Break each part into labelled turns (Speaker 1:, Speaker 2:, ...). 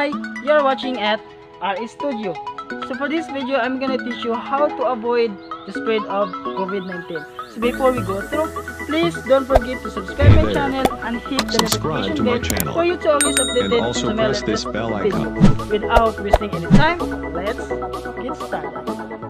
Speaker 1: Hi, you're watching at RE Studio. So for this video, I'm gonna teach you how to avoid the spread of COVID-19. So before we go through, please don't forget to subscribe my channel and hit the notification bell for you to always updated
Speaker 2: and also press this bell icon.
Speaker 1: Without wasting any time, let's get started.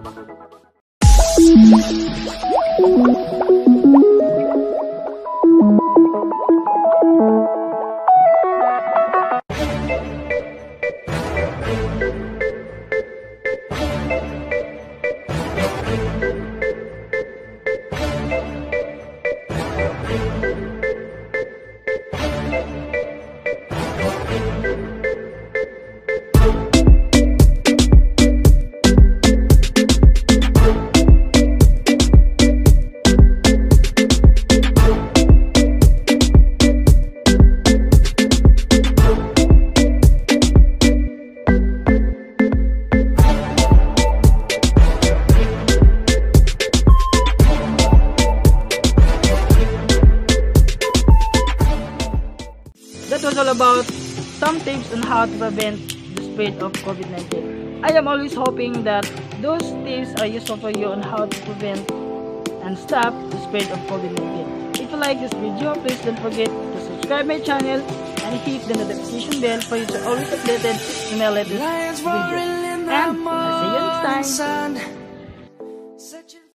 Speaker 1: That was all about some tips on how to prevent the spread of COVID-19. I am always hoping that those tips are useful for you on how to prevent and stop the spread of COVID-19. If you like this video, please don't forget to subscribe my channel and hit the notification bell for you to always updated when I latest video. And I'll see you next time.